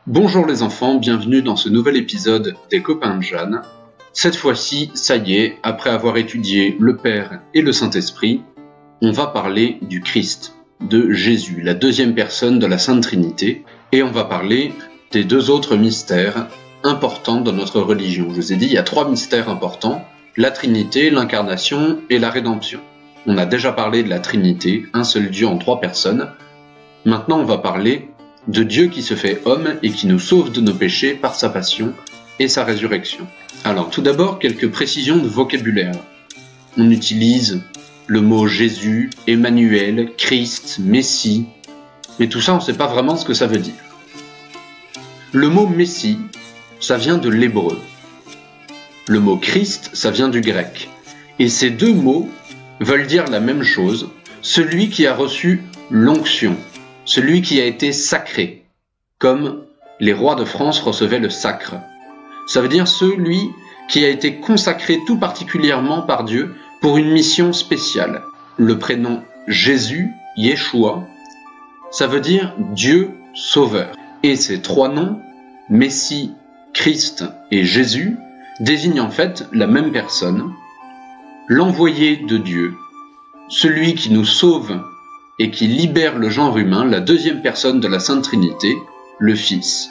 Bonjour les enfants, bienvenue dans ce nouvel épisode des copains de Jeanne. Cette fois-ci, ça y est, après avoir étudié le Père et le Saint-Esprit, on va parler du Christ, de Jésus, la deuxième personne de la Sainte Trinité, et on va parler des deux autres mystères importants dans notre religion. Je vous ai dit, il y a trois mystères importants, la Trinité, l'incarnation et la rédemption. On a déjà parlé de la Trinité, un seul Dieu en trois personnes. Maintenant, on va parler de Dieu qui se fait homme et qui nous sauve de nos péchés par sa passion et sa résurrection. Alors, tout d'abord, quelques précisions de vocabulaire. On utilise le mot Jésus, Emmanuel, Christ, Messie, mais tout ça, on ne sait pas vraiment ce que ça veut dire. Le mot Messie, ça vient de l'hébreu. Le mot Christ, ça vient du grec. Et ces deux mots veulent dire la même chose, celui qui a reçu l'onction, celui qui a été sacré, comme les rois de France recevaient le sacre. Ça veut dire celui qui a été consacré tout particulièrement par Dieu pour une mission spéciale. Le prénom Jésus, Yeshua, ça veut dire Dieu sauveur. Et ces trois noms, Messie, Christ et Jésus, désignent en fait la même personne, l'envoyé de Dieu, celui qui nous sauve et qui libère le genre humain, la deuxième personne de la Sainte Trinité, le Fils.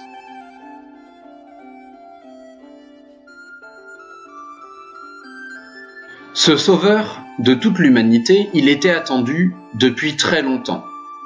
Ce sauveur de toute l'humanité, il était attendu depuis très longtemps.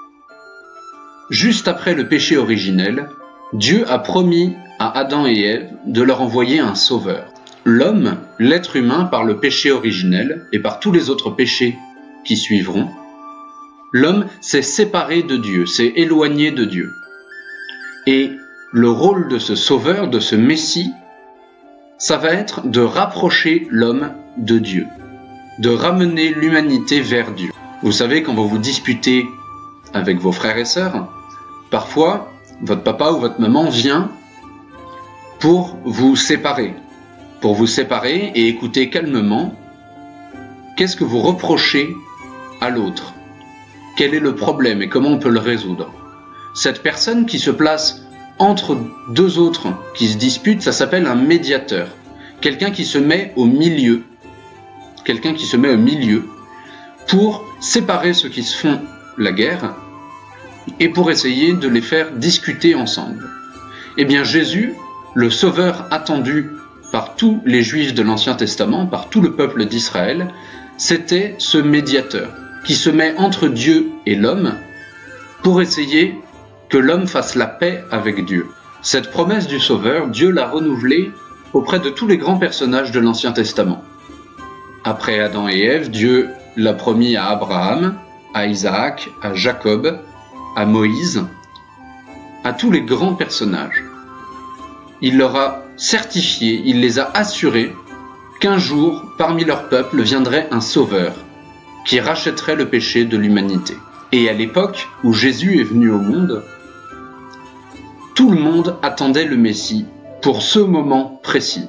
Juste après le péché originel, Dieu a promis à Adam et Ève de leur envoyer un sauveur. L'homme, l'être humain, par le péché originel et par tous les autres péchés qui suivront, l'homme s'est séparé de Dieu, s'est éloigné de Dieu. Et le rôle de ce sauveur, de ce Messie, ça va être de rapprocher l'homme de Dieu, de ramener l'humanité vers Dieu. Vous savez, quand vous vous disputez avec vos frères et sœurs, parfois, votre papa ou votre maman vient pour vous séparer et écouter calmement qu'est-ce que vous reprochez à l'autre. Quel est le problème et comment on peut le résoudre? Cette personne qui se place entre deux autres qui se disputent, ça s'appelle un médiateur. Quelqu'un qui se met au milieu. Quelqu'un qui se met au milieu pour séparer ceux qui se font la guerre et pour essayer de les faire discuter ensemble. Eh bien Jésus, le sauveur attendu par tous les Juifs de l'Ancien Testament, par tout le peuple d'Israël, c'était ce médiateur qui se met entre Dieu et l'homme pour essayer que l'homme fasse la paix avec Dieu. Cette promesse du Sauveur, Dieu l'a renouvelée auprès de tous les grands personnages de l'Ancien Testament. Après Adam et Ève, Dieu l'a promis à Abraham, à Isaac, à Jacob, à Moïse, à tous les grands personnages. Il leur a certifié, il les a assurés qu'un jour, parmi leur peuple, viendrait un Sauveur qui rachèterait le péché de l'humanité. Et à l'époque où Jésus est venu au monde, tout le monde attendait le Messie pour ce moment précis.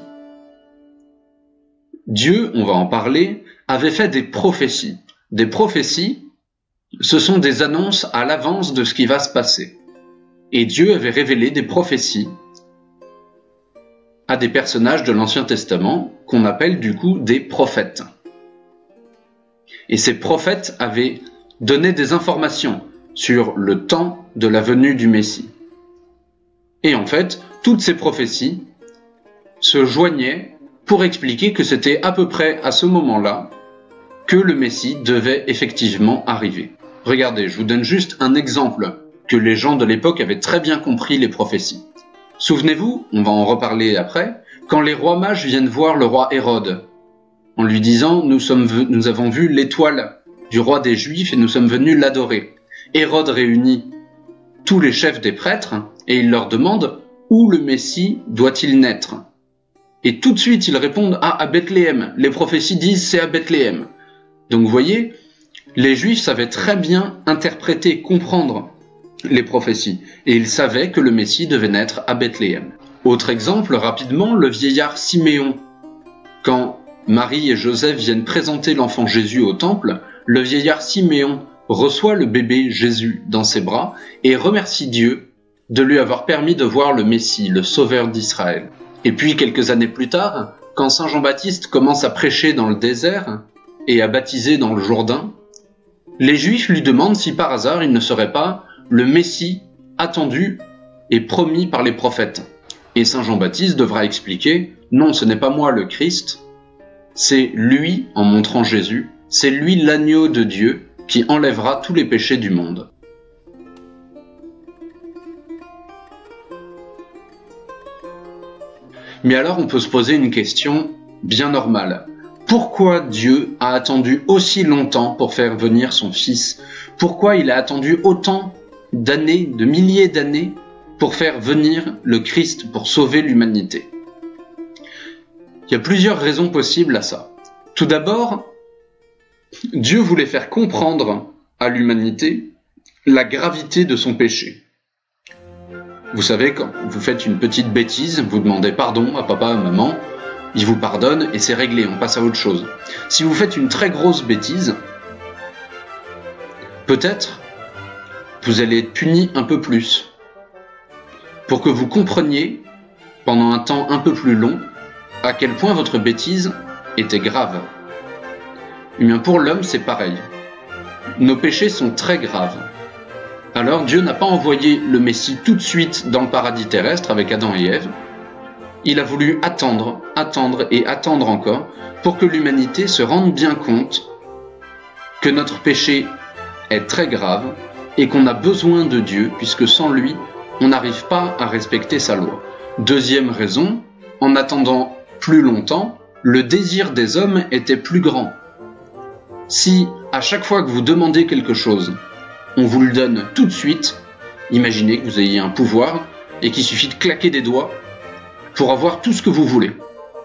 Dieu, on va en parler, avait fait des prophéties. Des prophéties, ce sont des annonces à l'avance de ce qui va se passer. Et Dieu avait révélé des prophéties à des personnages de l'Ancien Testament qu'on appelle du coup des prophètes. Et ces prophètes avaient donné des informations sur le temps de la venue du Messie. Et en fait, toutes ces prophéties se joignaient pour expliquer que c'était à peu près à ce moment-là que le Messie devait effectivement arriver. Regardez, je vous donne juste un exemple que les gens de l'époque avaient très bien compris les prophéties. Souvenez-vous, on va en reparler après, quand les rois mages viennent voir le roi Hérode, en lui disant « Nous avons vu l'étoile du roi des Juifs et nous sommes venus l'adorer ». Hérode réunit tous les chefs des prêtres et il leur demande « Où le Messie doit-il naître ?» Et tout de suite ils répondent « Ah, à Bethléem ». Les prophéties disent « C'est à Bethléem ». Donc vous voyez, les Juifs savaient très bien interpréter, comprendre les prophéties et ils savaient que le Messie devait naître à Bethléem. Autre exemple, rapidement, le vieillard Siméon. Quand Marie et Joseph viennent présenter l'enfant Jésus au temple, le vieillard Siméon reçoit le bébé Jésus dans ses bras et remercie Dieu de lui avoir permis de voir le Messie, le Sauveur d'Israël. Et puis, quelques années plus tard, quand Saint Jean-Baptiste commence à prêcher dans le désert et à baptiser dans le Jourdain, les Juifs lui demandent si par hasard il ne serait pas le Messie attendu et promis par les prophètes. Et Saint Jean-Baptiste devra expliquer « Non, ce n'est pas moi le Christ, c'est lui, en montrant Jésus, c'est lui l'agneau de Dieu qui enlèvera tous les péchés du monde. » Mais alors on peut se poser une question bien normale. Pourquoi Dieu a attendu aussi longtemps pour faire venir son Fils? Pourquoi il a attendu autant d'années, de milliers d'années, pour faire venir le Christ, pour sauver l'humanité? Il y a plusieurs raisons possibles à ça. Tout d'abord, Dieu voulait faire comprendre à l'humanité la gravité de son péché. Vous savez, quand vous faites une petite bêtise, vous demandez pardon à papa, à maman, ils vous pardonnent et c'est réglé, on passe à autre chose. Si vous faites une très grosse bêtise, peut-être vous allez être puni un peu plus, pour que vous compreniez, pendant un temps un peu plus long, à quel point votre bêtise était grave. Eh bien, pour l'homme, c'est pareil. Nos péchés sont très graves. Alors Dieu n'a pas envoyé le Messie tout de suite dans le paradis terrestre avec Adam et Ève. Il a voulu attendre, attendre et attendre encore pour que l'humanité se rende bien compte que notre péché est très grave et qu'on a besoin de Dieu puisque sans lui, on n'arrive pas à respecter sa loi. Deuxième raison, en attendant plus longtemps, le désir des hommes était plus grand. Si à chaque fois que vous demandez quelque chose, on vous le donne tout de suite, imaginez que vous ayez un pouvoir et qu'il suffit de claquer des doigts pour avoir tout ce que vous voulez.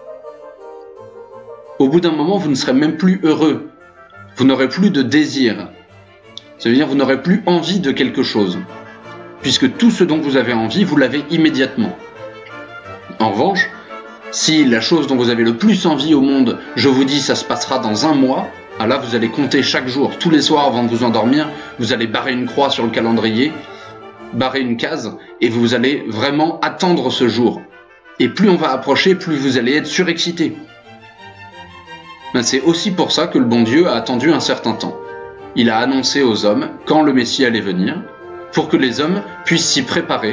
Au bout d'un moment, vous ne serez même plus heureux. Vous n'aurez plus de désir. Ça veut dire que vous n'aurez plus envie de quelque chose. Puisque tout ce dont vous avez envie, vous l'avez immédiatement. En revanche, si la chose dont vous avez le plus envie au monde, je vous dis ça se passera dans 1 mois, ah là vous allez compter chaque jour, tous les soirs avant de vous endormir, vous allez barrer une croix sur le calendrier, barrer une case, et vous allez vraiment attendre ce jour. Et plus on va approcher, plus vous allez être surexcité. Ben, c'est aussi pour ça que le bon Dieu a attendu un certain temps. Il a annoncé aux hommes quand le Messie allait venir, pour que les hommes puissent s'y préparer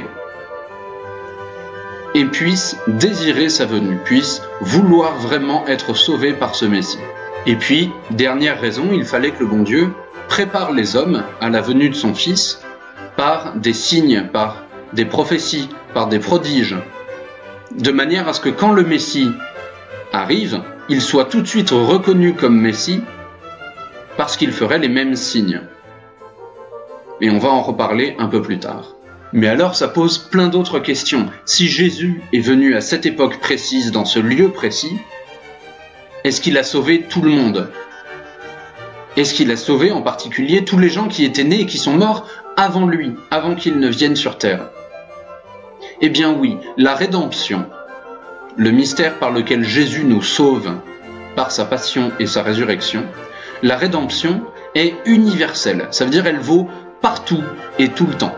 et puissent désirer sa venue, puissent vouloir vraiment être sauvés par ce Messie. Et puis, dernière raison, il fallait que le bon Dieu prépare les hommes à la venue de son Fils par des signes, par des prophéties, par des prodiges, de manière à ce que quand le Messie arrive, il soit tout de suite reconnu comme Messie parce qu'il ferait les mêmes signes. Et on va en reparler un peu plus tard. Mais alors ça pose plein d'autres questions. Si Jésus est venu à cette époque précise, dans ce lieu précis, est-ce qu'il a sauvé tout le monde? Est-ce qu'il a sauvé en particulier tous les gens qui étaient nés et qui sont morts avant lui, avant qu'il ne vienne sur terre? Eh bien oui, la rédemption, le mystère par lequel Jésus nous sauve par sa passion et sa résurrection, la rédemption est universelle, ça veut dire elle vaut partout et tout le temps.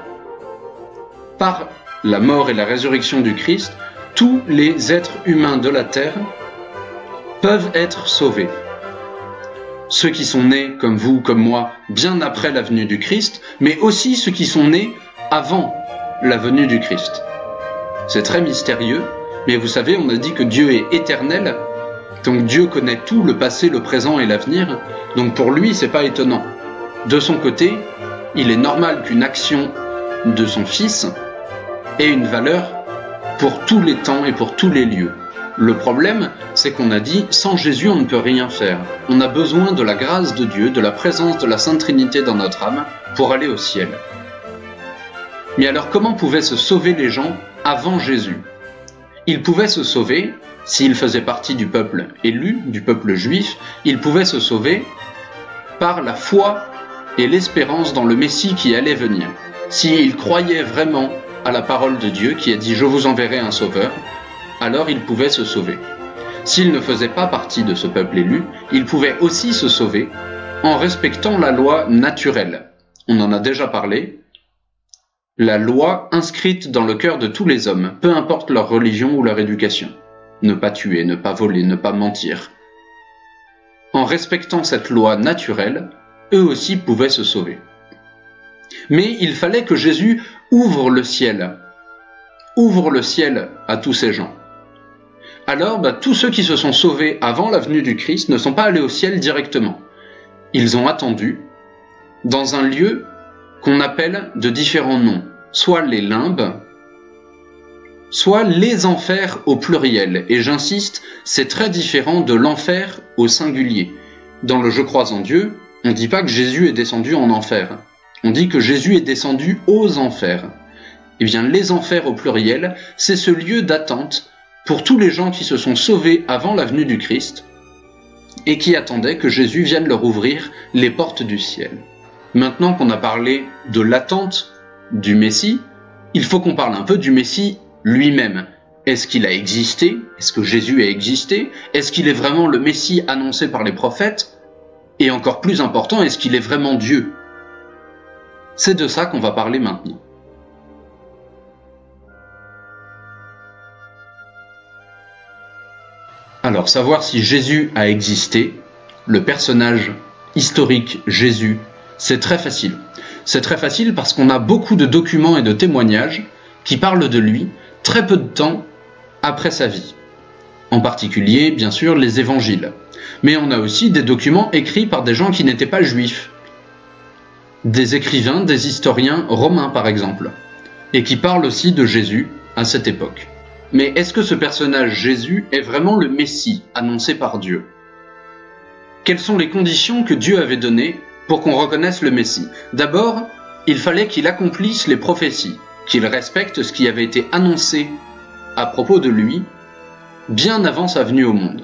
Par la mort et la résurrection du Christ, tous les êtres humains de la terre peuvent être sauvés. Ceux qui sont nés, comme vous, comme moi, bien après la venue du Christ, mais aussi ceux qui sont nés avant la venue du Christ. C'est très mystérieux, mais vous savez, on a dit que Dieu est éternel, donc Dieu connaît tout, le passé, le présent et l'avenir, donc pour lui, c'est pas étonnant. De son côté, il est normal qu'une action de son Fils ait une valeur pour tous les temps et pour tous les lieux. Le problème, c'est qu'on a dit, sans Jésus, on ne peut rien faire. On a besoin de la grâce de Dieu, de la présence de la Sainte Trinité dans notre âme, pour aller au ciel. Mais alors, comment pouvaient se sauver les gens avant Jésus? Ils pouvaient se sauver, s'ils faisaient partie du peuple élu, du peuple juif, ils pouvaient se sauver par la foi et l'espérance dans le Messie qui allait venir. S'ils croyaient vraiment à la parole de Dieu qui a dit « Je vous enverrai un sauveur », alors ils pouvaient se sauver. S'ils ne faisaient pas partie de ce peuple élu, ils pouvaient aussi se sauver en respectant la loi naturelle. On en a déjà parlé. la loi inscrite dans le cœur de tous les hommes, peu importe leur religion ou leur éducation. Ne pas tuer, ne pas voler, ne pas mentir. En respectant cette loi naturelle, eux aussi pouvaient se sauver. Mais il fallait que Jésus ouvre le ciel à tous ces gens. Alors, tous ceux qui se sont sauvés avant la venue du Christ ne sont pas allés au ciel directement. Ils ont attendu dans un lieu qu'on appelle de différents noms, soit les limbes, soit les enfers au pluriel. Et j'insiste, c'est très différent de l'enfer au singulier. Dans le « Je crois en Dieu », on ne dit pas que Jésus est descendu en enfer. On dit que Jésus est descendu aux enfers. Eh bien, les enfers au pluriel, c'est ce lieu d'attente pour tous les gens qui se sont sauvés avant la venue du Christ et qui attendaient que Jésus vienne leur ouvrir les portes du ciel. Maintenant qu'on a parlé de l'attente du Messie, il faut qu'on parle un peu du Messie lui-même. Est-ce qu'il a existé? Est-ce que Jésus a existé? Est-ce qu'il est vraiment le Messie annoncé par les prophètes? Et encore plus important, est-ce qu'il est vraiment Dieu? C'est de ça qu'on va parler maintenant. Alors, savoir si Jésus a existé, le personnage historique Jésus, c'est très facile. C'est très facile parce qu'on a beaucoup de documents et de témoignages qui parlent de lui très peu de temps après sa vie. En particulier, bien sûr, les évangiles. Mais on a aussi des documents écrits par des gens qui n'étaient pas juifs. Des écrivains, des historiens romains par exemple, et qui parlent aussi de Jésus à cette époque. Mais est-ce que ce personnage Jésus est vraiment le Messie annoncé par Dieu? Quelles sont les conditions que Dieu avait données pour qu'on reconnaisse le Messie? D'abord, il fallait qu'il accomplisse les prophéties, qu'il respecte ce qui avait été annoncé à propos de lui bien avant sa venue au monde.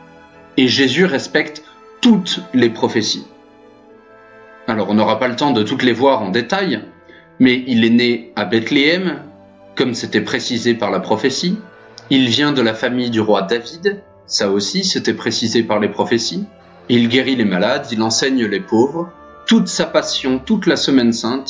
Et Jésus respecte toutes les prophéties. Alors on n'aura pas le temps de toutes les voir en détail, mais il est né à Bethléem, comme c'était précisé par la prophétie. Il vient de la famille du roi David, ça aussi c'était précisé par les prophéties. Il guérit les malades, il enseigne les pauvres. Toute sa passion, toute la Semaine Sainte,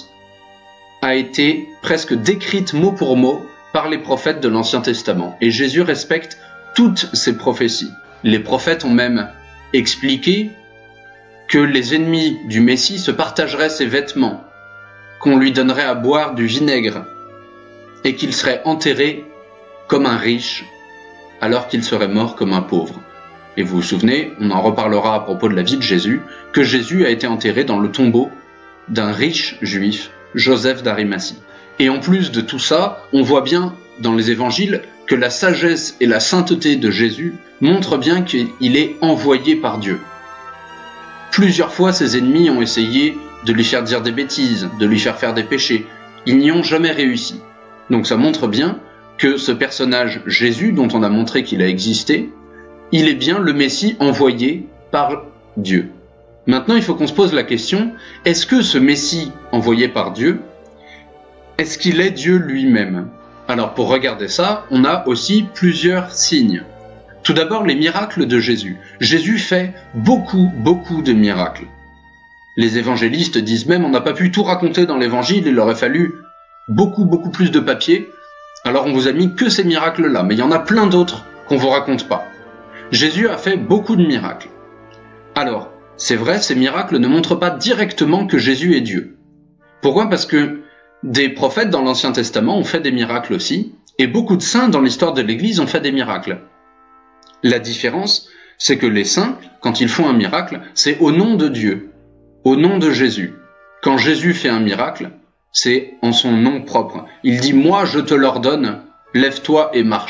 a été presque décrite mot pour mot par les prophètes de l'Ancien Testament. Et Jésus respecte toutes ces prophéties. Les prophètes ont même expliqué que les ennemis du Messie se partageraient ses vêtements, qu'on lui donnerait à boire du vinaigre, et qu'il serait enterré comme un riche, alors qu'il serait mort comme un pauvre. Et vous vous souvenez, on en reparlera à propos de la vie de Jésus, que Jésus a été enterré dans le tombeau d'un riche juif, Joseph d'Arimathie. Et en plus de tout ça, on voit bien dans les évangiles que la sagesse et la sainteté de Jésus montrent bien qu'il est envoyé par Dieu. Plusieurs fois, ses ennemis ont essayé de lui faire dire des bêtises, de lui faire faire des péchés. Ils n'y ont jamais réussi. Donc ça montre bien que ce personnage Jésus, dont on a montré qu'il a existé, il est bien le Messie envoyé par Dieu. Maintenant, il faut qu'on se pose la question, est-ce que ce Messie envoyé par Dieu, est-ce qu'il est Dieu lui-même? Alors pour regarder ça, on a aussi plusieurs signes. Tout d'abord, les miracles de Jésus. Jésus fait beaucoup de miracles. Les évangélistes disent même, on n'a pas pu tout raconter dans l'évangile, il aurait fallu beaucoup plus de papier, alors on vous a mis que ces miracles-là, mais il y en a plein d'autres qu'on vous raconte pas. Jésus a fait beaucoup de miracles. Alors, c'est vrai, ces miracles ne montrent pas directement que Jésus est Dieu. Pourquoi? Parce que des prophètes dans l'Ancien Testament ont fait des miracles aussi, et beaucoup de saints dans l'histoire de l'Église ont fait des miracles. La différence, c'est que les saints, quand ils font un miracle, c'est au nom de Dieu, au nom de Jésus. Quand Jésus fait un miracle, c'est en son nom propre. Il dit « Moi, je te l'ordonne, lève-toi et marche ».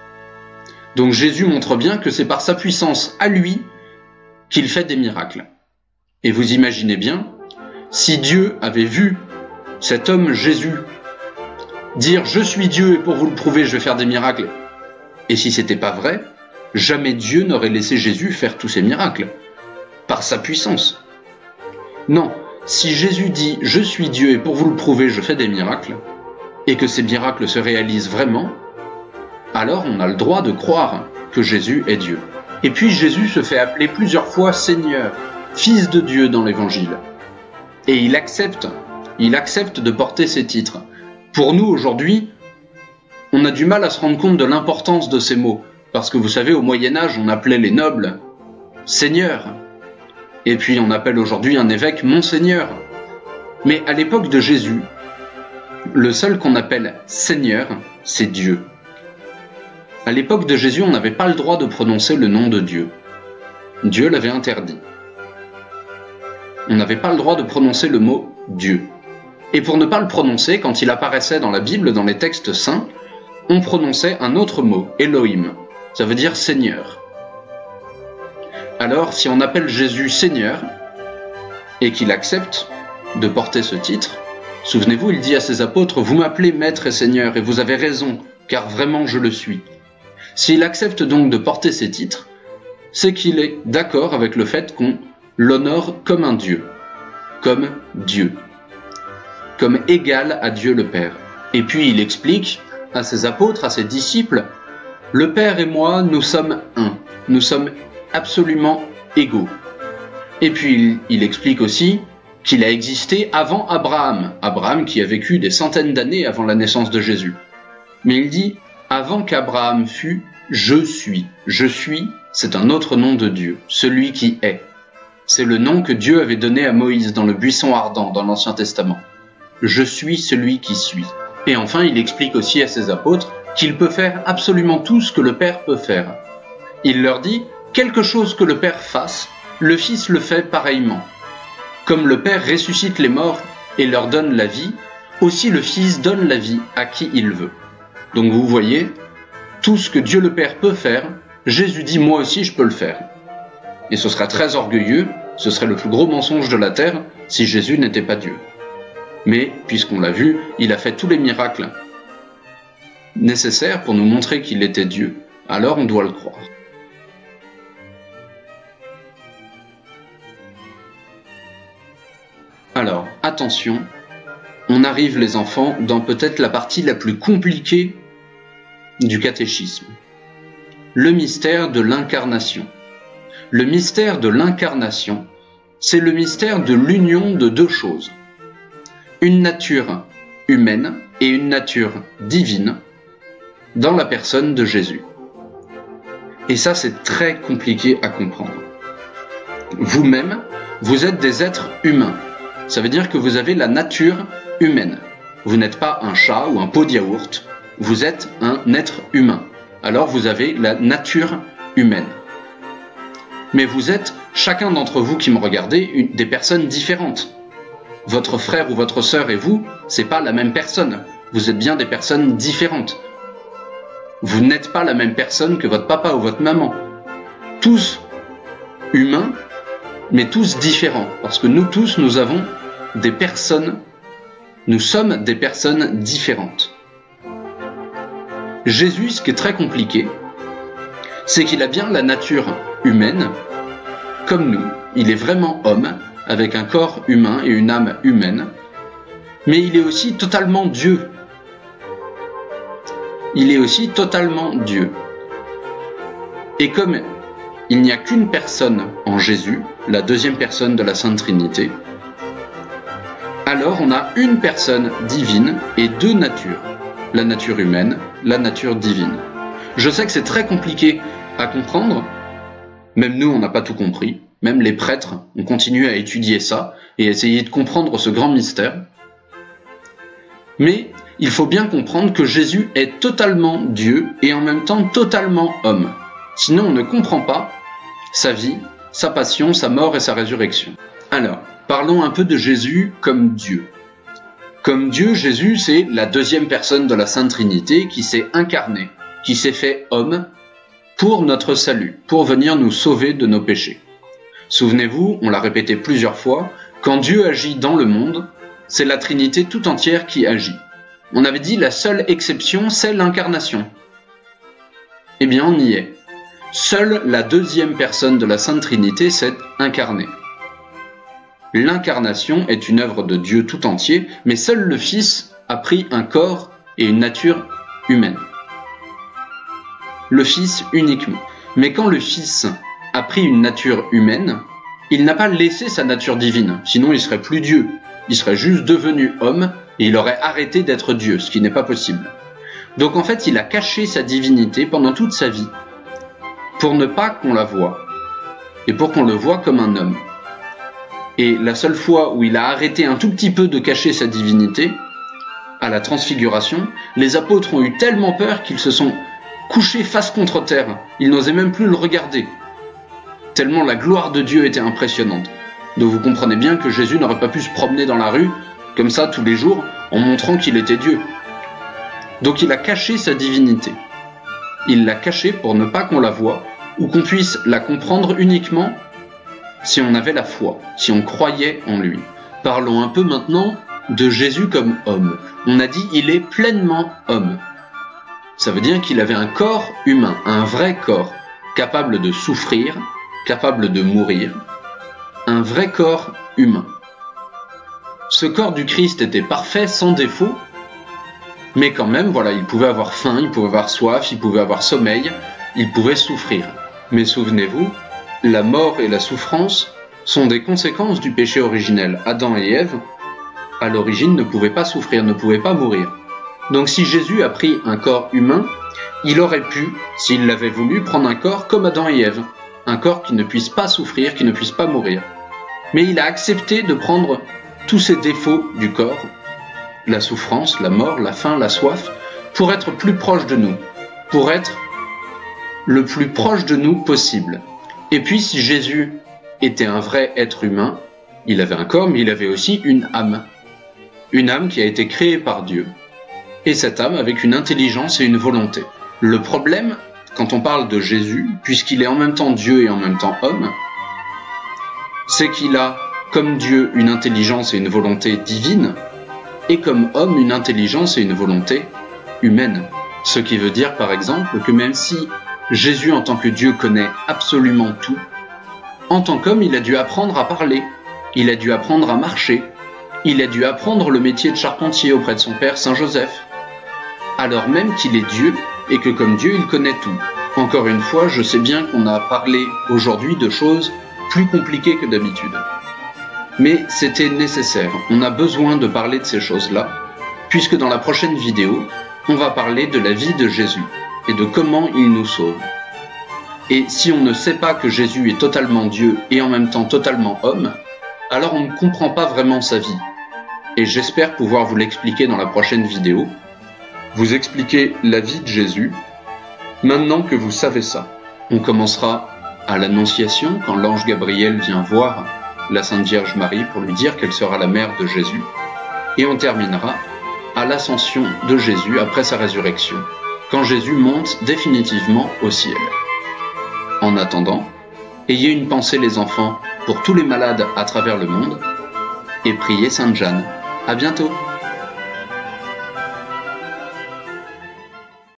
Donc Jésus montre bien que c'est par sa puissance à lui qu'il fait des miracles. Et vous imaginez bien, si Dieu avait vu cet homme Jésus dire « Je suis Dieu et pour vous le prouver, je vais faire des miracles », et si c'était pas vrai, jamais Dieu n'aurait laissé Jésus faire tous ces miracles, par sa puissance. Non, si Jésus dit « Je suis Dieu et pour vous le prouver, je fais des miracles », et que ces miracles se réalisent vraiment, alors on a le droit de croire que Jésus est Dieu. Et puis Jésus se fait appeler plusieurs fois Seigneur, Fils de Dieu dans l'Évangile. Et il accepte de porter ces titres. Pour nous, aujourd'hui, on a du mal à se rendre compte de l'importance de ces mots. Parce que vous savez, au Moyen-Âge, on appelait les nobles « seigneurs ». Et puis on appelle aujourd'hui un évêque « monseigneur ». Mais à l'époque de Jésus, le seul qu'on appelle « seigneur », c'est Dieu. À l'époque de Jésus, on n'avait pas le droit de prononcer le nom de Dieu. Dieu l'avait interdit. On n'avait pas le droit de prononcer le mot « Dieu ». Et pour ne pas le prononcer, quand il apparaissait dans la Bible, dans les textes saints, on prononçait un autre mot, Elohim. Ça veut dire Seigneur. Alors, si on appelle Jésus Seigneur, et qu'il accepte de porter ce titre, souvenez-vous, il dit à ses apôtres, « Vous m'appelez Maître et Seigneur, et vous avez raison, car vraiment je le suis. » S'il accepte donc de porter ces titres, c'est qu'il est d'accord avec le fait qu'on l'honore comme un Dieu, comme égal à Dieu le Père. Et puis il explique à ses apôtres, à ses disciples, « Le Père et moi, nous sommes un, nous sommes absolument égaux. » Et puis il explique aussi qu'il a existé avant Abraham, Abraham qui a vécu des centaines d'années avant la naissance de Jésus. Mais il dit, avant qu'Abraham fût, je suis. Je suis, c'est un autre nom de Dieu, celui qui est. C'est le nom que Dieu avait donné à Moïse dans le buisson ardent dans l'Ancien Testament. Je suis celui qui suis. Et enfin, il explique aussi à ses apôtres qu'il peut faire absolument tout ce que le Père peut faire. Il leur dit, quelque chose que le Père fasse, le Fils le fait pareillement. Comme le Père ressuscite les morts et leur donne la vie, aussi le Fils donne la vie à qui il veut. Donc vous voyez, tout ce que Dieu le Père peut faire, Jésus dit moi aussi je peux le faire. Et ce serait très orgueilleux, ce serait le plus gros mensonge de la terre si Jésus n'était pas Dieu. Mais, puisqu'on l'a vu, il a fait tous les miracles nécessaires pour nous montrer qu'il était Dieu, alors on doit le croire. Alors, attention, on arrive les enfants dans peut-être la partie la plus compliquée du catéchisme. Le mystère de l'incarnation. Le mystère de l'incarnation, c'est le mystère de l'union de deux choses. Une nature humaine et une nature divine dans la personne de Jésus. Et ça, c'est très compliqué à comprendre. Vous-même, vous êtes des êtres humains. Ça veut dire que vous avez la nature humaine. Vous n'êtes pas un chat ou un pot de yaourt. Vous êtes un être humain. Alors vous avez la nature humaine. Mais vous êtes, chacun d'entre vous qui me regardez, des personnes différentes. Votre frère ou votre sœur et vous, c'est pas la même personne. Vous êtes bien des personnes différentes. Vous n'êtes pas la même personne que votre papa ou votre maman. Tous humains, mais tous différents. Parce que nous tous, nous avons des personnes, nous sommes des personnes différentes. Jésus, ce qui est très compliqué, c'est qu'il a bien la nature humaine, comme nous. Il est vraiment homme, avec un corps humain et une âme humaine, mais il est aussi totalement Dieu. Il est aussi totalement Dieu. Et comme il n'y a qu'une personne en Jésus, la deuxième personne de la Sainte Trinité, alors on a une personne divine et deux natures, la nature humaine, la nature divine. Je sais que c'est très compliqué à comprendre, même nous on n'a pas tout compris, même les prêtres ont continué à étudier ça et essayer de comprendre ce grand mystère. Mais il faut bien comprendre que Jésus est totalement Dieu et en même temps totalement homme. Sinon on ne comprend pas sa vie, sa passion, sa mort et sa résurrection. Alors, parlons un peu de Jésus comme Dieu. Comme Dieu, Jésus, c'est la deuxième personne de la Sainte Trinité qui s'est incarné, qui s'est fait homme pour notre salut, pour venir nous sauver de nos péchés. Souvenez-vous, on l'a répété plusieurs fois, quand Dieu agit dans le monde, c'est la Trinité tout entière qui agit. On avait dit la seule exception, c'est l'incarnation. Eh bien, on y est. Seule la deuxième personne de la Sainte Trinité s'est incarnée. L'incarnation est une œuvre de Dieu tout entier, mais seul le Fils a pris un corps et une nature humaine. Le Fils uniquement. Mais quand le Fils a pris une nature humaine, il n'a pas laissé sa nature divine, sinon il serait plus Dieu. Il serait juste devenu homme Et il aurait arrêté d'être Dieu, ce qui n'est pas possible. Donc en fait, il a caché sa divinité pendant toute sa vie, pour ne pas qu'on la voie, et pour qu'on le voie comme un homme. Et la seule fois où il a arrêté un tout petit peu de cacher sa divinité, à la transfiguration, les apôtres ont eu tellement peur qu'ils se sont couchés face contre terre. Ils n'osaient même plus le regarder, tellement la gloire de Dieu était impressionnante. Donc vous comprenez bien que Jésus n'aurait pas pu se promener dans la rue, comme ça tous les jours, en montrant qu'il était Dieu. Donc il a caché sa divinité. Il l'a cachée pour ne pas qu'on la voie, ou qu'on puisse la comprendre uniquement si on avait la foi, si on croyait en lui. Parlons un peu maintenant de Jésus comme homme. On a dit il est pleinement homme. Ça veut dire qu'il avait un corps humain, un vrai corps, capable de souffrir, capable de mourir, un vrai corps humain. Ce corps du Christ était parfait, sans défaut, mais quand même, voilà, il pouvait avoir faim, il pouvait avoir soif, il pouvait avoir sommeil, il pouvait souffrir. Mais souvenez-vous, la mort et la souffrance sont des conséquences du péché originel. Adam et Ève, à l'origine, ne pouvaient pas souffrir, ne pouvaient pas mourir. Donc si Jésus a pris un corps humain, il aurait pu, s'il l'avait voulu, prendre un corps comme Adam et Ève, un corps qui ne puisse pas souffrir, qui ne puisse pas mourir. Mais il a accepté de prendre tous ces défauts du corps, la souffrance, la mort, la faim, la soif, pour être plus proche de nous, pour être le plus proche de nous possible. Et puis si Jésus était un vrai être humain, il avait un corps, mais il avait aussi une âme qui a été créée par Dieu, et cette âme avec une intelligence et une volonté. Le problème, quand on parle de Jésus, puisqu'il est en même temps Dieu et en même temps homme, c'est qu'il a, comme Dieu, une intelligence et une volonté divine, et comme homme, une intelligence et une volonté humaine. Ce qui veut dire, par exemple, que même si Jésus, en tant que Dieu, connaît absolument tout, en tant qu'homme, il a dû apprendre à parler, il a dû apprendre à marcher, il a dû apprendre le métier de charpentier auprès de son père Saint Joseph, alors même qu'il est Dieu et que comme Dieu, il connaît tout. Encore une fois, je sais bien qu'on a parlé aujourd'hui de choses plus compliquées que d'habitude. Mais c'était nécessaire, on a besoin de parler de ces choses-là, puisque dans la prochaine vidéo, on va parler de la vie de Jésus et de comment il nous sauve. Et si on ne sait pas que Jésus est totalement Dieu et en même temps totalement homme, alors on ne comprend pas vraiment sa vie. Et j'espère pouvoir vous l'expliquer dans la prochaine vidéo, vous expliquer la vie de Jésus, maintenant que vous savez ça. On commencera à l'Annonciation, quand l'ange Gabriel vient voir la Sainte Vierge Marie pour lui dire qu'elle sera la mère de Jésus, et on terminera à l'ascension de Jésus après sa résurrection, quand Jésus monte définitivement au ciel. En attendant, ayez une pensée les enfants pour tous les malades à travers le monde, et priez Sainte Jeanne. À bientôt!